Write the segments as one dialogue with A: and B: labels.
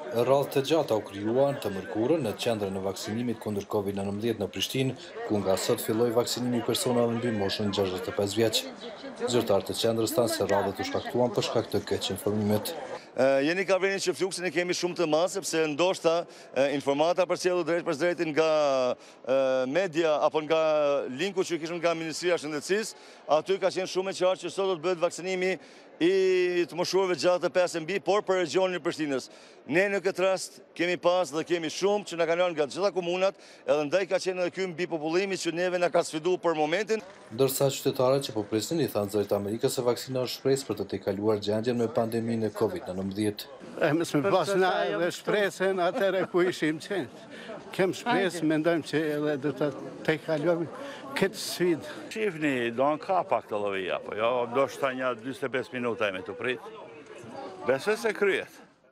A: Radhë të gjata u krijuan të mërkurën në qendrën e vaksinimit kundër Covid-19 në Prishtinë, ku nga sot filloi vaksinimi personave mbi moshën 65 vjeç. Zyrtarët e qendrës thanë se radhët u shkaktuan për shkak të keq informimit.
B: Jeni ka vënë që fluksin e kemi shumë të madh sepse ndoshta informata përcjellur drejt për drejtin nga media apo nga linku që kishim nga Ministria e Shëndetësisë, aty ka qenë shumë e qartë që sot do të bëhet vaksinimi i të moshuarve gjatë 5 mbi, por për regionin e Prishtinës. Ne në këtë rast kemi pas dhe kemi shumë që na kanë lënë nga gjitha komunat, edhe ndaj ka qenë edhe ky mbi popullimi që neve na ka sfiduar për momentin.
A: Ndërsa qytetarët që po presin i thanë zërit Amerikës se vaksina është shpresë për të tejkaluar gjendjen me pandeminë e Covid-19.
C: Mësë me pas na edhe shpresën atëre ku ishim qenë. Kem shpresë, mendojmë që edhe dhe të tejkalojmë këtë sfidë.
D: Shifni, do në ka pak të lovija, po jo, do shta një 25 minuta e me të prit. Besoj se kryet.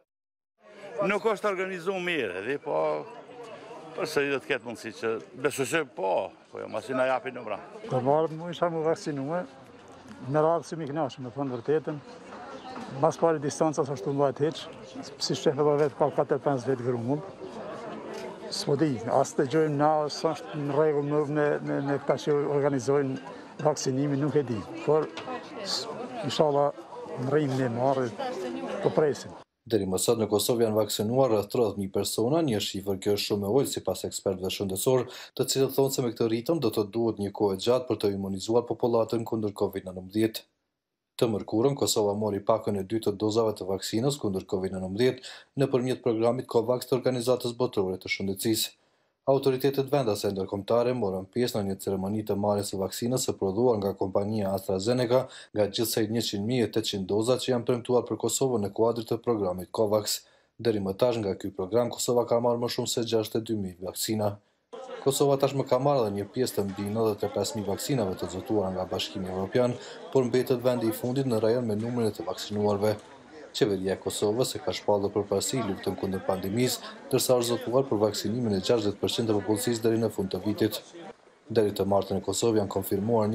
D: Nuk është organizu mirë, edhe, po përse i dhe të ketë mundësi që besoj se po jo, masi na japi në mra.
E: Të marrë mu isha mu vakcinume, në radhë si mi knashë, me thënë vërtetën. Mas pari distancës është të mbajt heqë, si shqefë dhe vetë ka 4-5 vetë grumë. S'po di, asë të gjojmë na, është në regullë në këta që organizojnë vakcinimi, nuk e di. Por, inshallah, në rrimë në marrë, të presin.
A: Deri më sot në Kosovë janë vaksinuar rreth 30.000 persona, një shifër kjo është shumë e ulët sipas ekspertëve shëndetësor, të cilët thonë se me këtë ritëm do të duhet një kohë gjatë për të imunizuar popullatën kundër Covid-19. Të mërkurën, Kosova mori pakën e 2 të dozave të vaksinës kundër Covid-19 nëpërmjet programit COVAX të Organizatës Botërore të Shëndetësisë. Autoritetet vendase ndërkombëtare morën pjesë në një ceremoni të marrjes së vaksinës së prodhuar nga kompania AstraZeneca nga gjithsej 100.800 doza që janë premtuar për Kosovën në kuadër të programit COVAX. Deri më tash nga ky program Kosova ka marrë më shumë se 62.000 vaksina. Kosova tashmë ka marrë edhe një pjesë të mbi 95.000 vaksinave të zotuara nga Bashkimi Evropian, por mbetet vendi i fundit në rajon me numrin e të vaksinuarve. Qeveria e Kosovës e ka shpallur përparësi luftën kundër pandemisë, ndërsa është zotuar për vaksinimin e 60% të popullsisë deri në fund të vitit. Deri të martën e Kosovë janë konfirmuar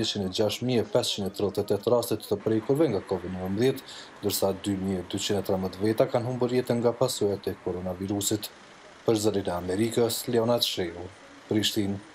A: 106.538 raste të prekurve nga Covid-19, ndërsa 2.213 veta kanë humbur jetën nga pasojat e koronavirusit. Për zërin e Amerikës, Leonard Shreu, Prishtinë.